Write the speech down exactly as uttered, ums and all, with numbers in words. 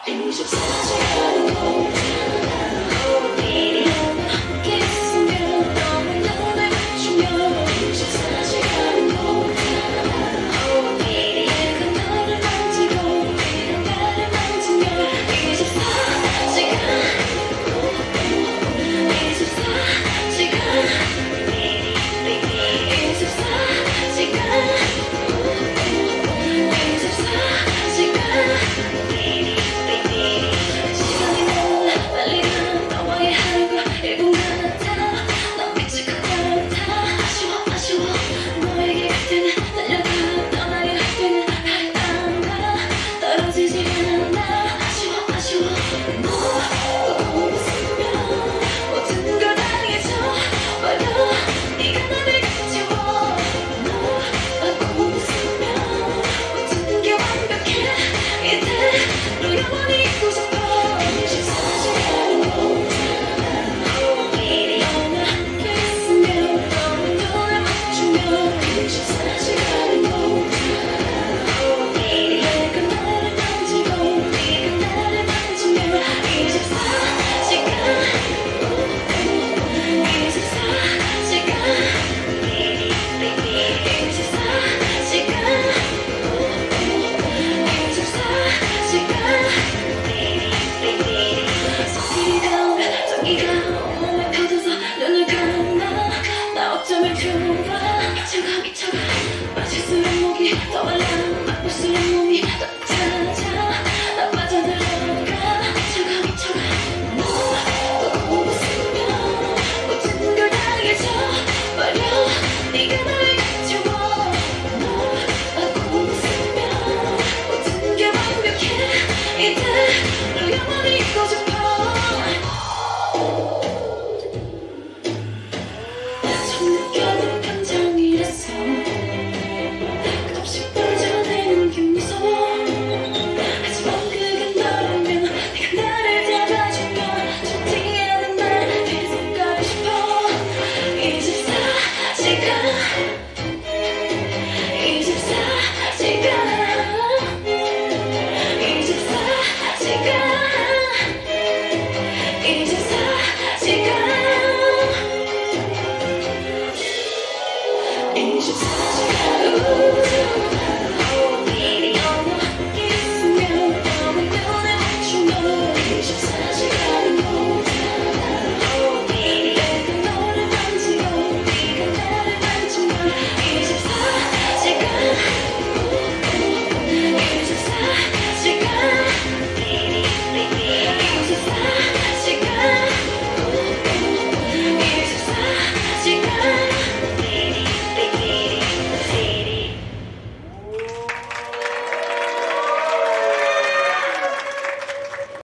이십사 시간 내일 함께 있으면 너무 눈을 맞추며 이십사 시간 내일 그 너를 만지고 이런 나를 만지며 이십사 시간 이십사 시간 이십사 시간 이십사 시간 시간이 너무 빨리 가 너와의 하루가 일 분 같아 넌 미칠 것 같아 아쉬워 아쉬워 너에게 갈 때는 달려가 떠나야 할 때는 할당가 떨어지지 않아 아쉬워 아쉬워 너 보고 있으면 모든 걸 당해져 버려 네가 나를 지워 너 보고 있으면 모든 게 완벽해 이대로 영원히 있고 싶어 이십사 시간 내일 함께 있으면 너무 눈을 맞추며 이십사 시간 내일 내가 너를 만지고 네가 나를 만지며 이십사 시간 이십사 시간 이십사 시간 이십사 시간 소리가 저기가 온몸에 펴져서 눈을 감아 나 어쩌면 좋아 차가워 차가 마실수록 목이 더 말라 맛볼수록 몸이 더 찾아 나 빠져들어가 차가워 차가 너 보고 있으면 모든 걸 당해져 버려 네가 나를 지워 너 보고 있으면 모든 게 완벽해 이대